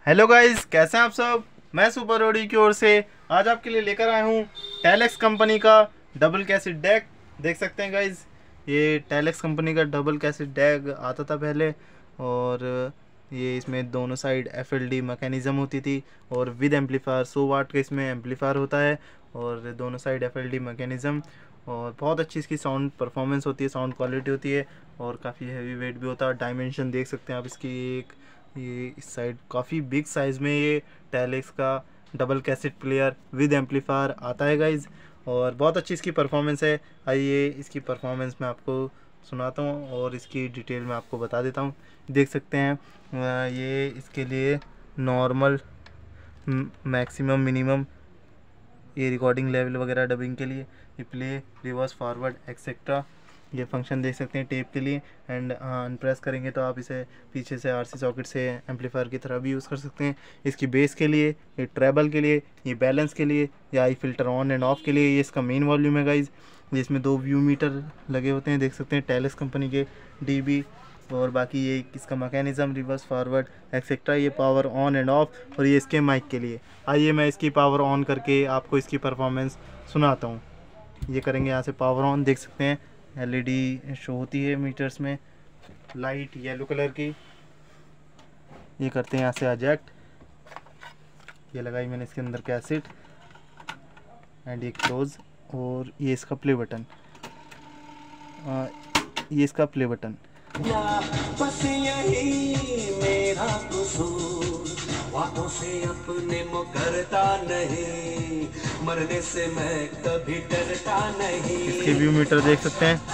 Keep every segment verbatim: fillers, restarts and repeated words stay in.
Hello guys, कैसे हैं आप सब। मैं सुपर ओडी की ओर से आज आपके लिए लेकर आया हूँ टेलेक्स कंपनी का डबल कैसेट डैक। देख सकते हैं गाइस, ये टेलेक्स कंपनी का डबल कैसेट डैक आता था पहले, और ये इसमें दोनों side F L D mechanism होती थी और विद एम्पलीफायर सौ वाट का इसमें एम्पलीफायर होता है और दोनों side F L D mechanism, और बहुत अच्छी इसकी साउंड परफॉर्मेंस होती है, साउंड क्वालिटी होती है और काफ़ी हैवी वेट भी होता है। डायमेंशन देख सकते हैं आप इसकी, एक ये इस साइड काफ़ी बिग साइज़ में ये टेलेक्स का double cassette player with amplifier आता है गाइज, और बहुत अच्छी इसकी परफॉर्मेंस है। आइए इसकी परफॉर्मेंस मैं आपको सुनाता हूँ और इसकी डिटेल में आपको बता देता हूँ। देख सकते हैं ये इसके लिए नॉर्मल, मैक्सिमम, मिनिमम, ये रिकॉर्डिंग लेवल वगैरह डबिंग के लिए, ये प्ले, रिवर्स, फॉरवर्ड, एक्सेट्रा, ये फंक्शन देख सकते हैं टेप के लिए। एंड अनप्रेस करेंगे तो आप इसे पीछे से आरसी सॉकेट से एम्पलीफायर की तरह भी यूज़ कर सकते हैं। इसकी बेस के लिए, ये ट्रेबल के लिए, ये बैलेंस के लिए, या eye filter on and off के लिए, ये इसका मेन वॉल्यूम है गाइज। इसमें दो व्यू मीटर लगे होते हैं, देख सकते हैं टेलेक्स कंपनी के डीबी, और बाकी ये इसका मैकेनिज़्म, रिवर्स, फॉरवर्ड, एक्सेट्रा, ये पावर ऑन एंड ऑफ, और ये इसके माइक के लिए। आइए मैं इसकी पावर ऑन करके आपको इसकी परफॉर्मेंस सुनाता हूँ। ये करेंगे यहाँ से पावर ऑन, देख सकते हैं एलईडी शो होती है मीटर्स में, लाइट येलो कलर की। ये करते हैं यहाँ से एजेक्ट, ये लगाई मैंने इसके अंदर कैसेट, एंड ये क्लोज, और ये इसका प्ले बटन, आ, ये इसका प्ले बटन। बस यही मेरा कसूर, वादों से अपने मुकरता नहीं, मरने से मैं कभी डरता नहीं। इसके व्यू मीटर देख सकते हैं,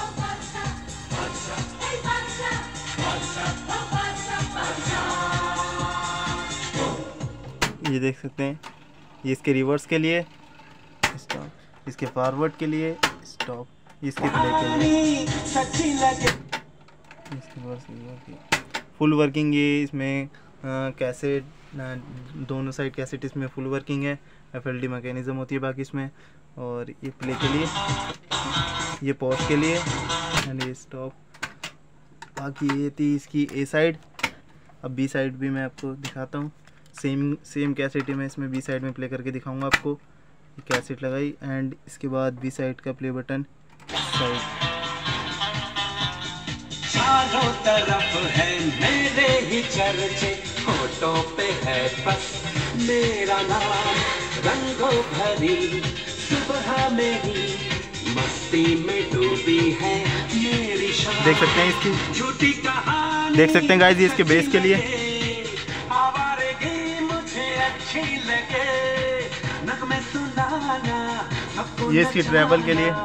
ये देख सकते हैं, ये इसके रिवर्स के लिए स्टॉप, इसके फॉरवर्ड के लिए स्टॉप, इसके प्ले के लिए, इसके रिवर्स फुल वर्किंग। ये इसमें कैसेट दोनों साइड कैसेट इसमें फुल वर्किंग है, एफ एल डी मैकेनिज़्म होती है बाकी इसमें, और ये प्ले के लिए, ये पॉज के लिए, एंड ये स्टॉप। बाकी ये थी इसकी ए साइड। अब बी साइड भी मैं आपको दिखाता हूँ, सेम सेम कैसेट ही मैं इसमें बी साइड में प्ले करके दिखाऊंगा आपको। ये कैसेट लगाई, एंड इसके बाद बी साइड का प्ले बटन साइड। चारों तरफ है मेरे ही चर्चे, होठों पे है बस मेरा नाम, रंगों भरी सुबह मेरी मस्ती में डूबी है मेरी शाम। देख सकते हैं इसकी झूठी कहानी, देख सकते हैं गाइस, ये इसके बेस के लिए, आवारगी मुझे अच्छी लगे, नगमे सुनाना, ये इसकी ट्रैवल के लिए,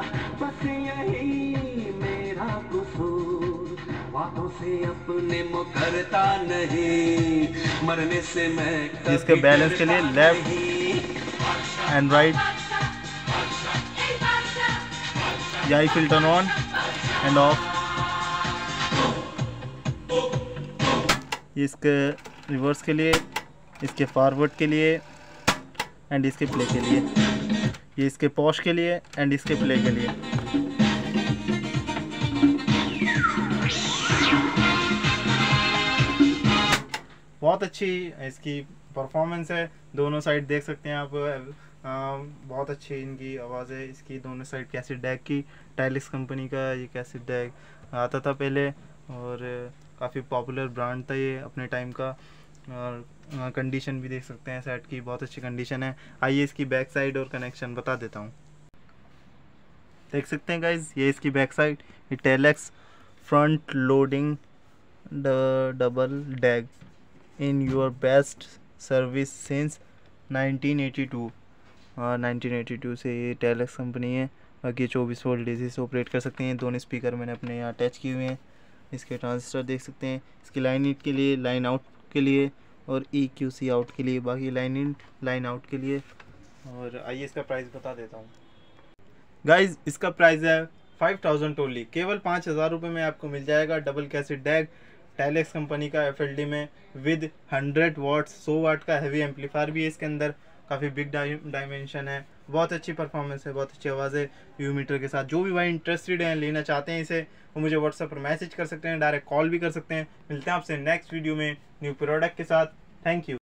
बातों से अपने मुकरता नहीं, मरने से मैं। इसके बैलेंस के लिए left and right, eye filter on and off, इसके रिवर्स के लिए, इसके फॉरवर्ड के लिए, एंड इसके प्ले के लिए, ये इसके पॉश के लिए एंड इसके प्ले के लिए। बहुत अच्छी इसकी परफॉर्मेंस है, दोनों साइड देख सकते हैं आप, आ, बहुत अच्छी इनकी आवाज़ है इसकी। दोनों साइड कैसेट डैक की, टेलेक्स कंपनी का ये कैसेट डैक आता था पहले, और काफ़ी पॉपुलर ब्रांड था ये अपने टाइम का, और कंडीशन भी देख सकते हैं सेट की, बहुत अच्छी कंडीशन है। आइए इसकी बैक साइड और कनेक्शन बता देता हूँ। देख सकते हैं गाइज, ये इसकी बैक साइड, ये Telex front loading double deck in your best service since nineteen eighty two, और नाइनटीन एटी टू से ये टेलेक्स कंपनी है। बाकी चौबीस वोल्ट डीसी से ऑपरेट कर सकते हैं। दोनों स्पीकर मैंने अपने यहाँ अटैच किए हुए हैं। इसके ट्रांजिस्टर देख सकते हैं, इसकी लाइन इन के लिए, लाइन आउट के लिए, और ई क्यू सी आउट के लिए, बाकी लाइन इन, लाइन आउट के लिए। और आइए इसका प्राइस बता देता हूँ गाइज, इसका प्राइस है फाइव थाउजेंड ओनली, केवल पाँच हज़ार रुपये में आपको मिल जाएगा double cassette deck Telex company का एफ एल डी में, विद हंड्रेड वाट्स सौ वाट का हैवी एम्पलीफायर भी है इसके अंदर, काफ़ी बिग डायमेंशन है, बहुत अच्छी परफॉर्मेंस है, बहुत अच्छी आवाज़ है व्यू मीटर के साथ। जो भी भाई इंटरेस्टेड हैं, लेना चाहते हैं इसे, वो मुझे व्हाट्सएप पर मैसेज कर सकते हैं, डायरेक्ट कॉल भी कर सकते हैं। मिलते हैं आपसे नेक्स्ट वीडियो में न्यू प्रोडक्ट के साथ। Thank you.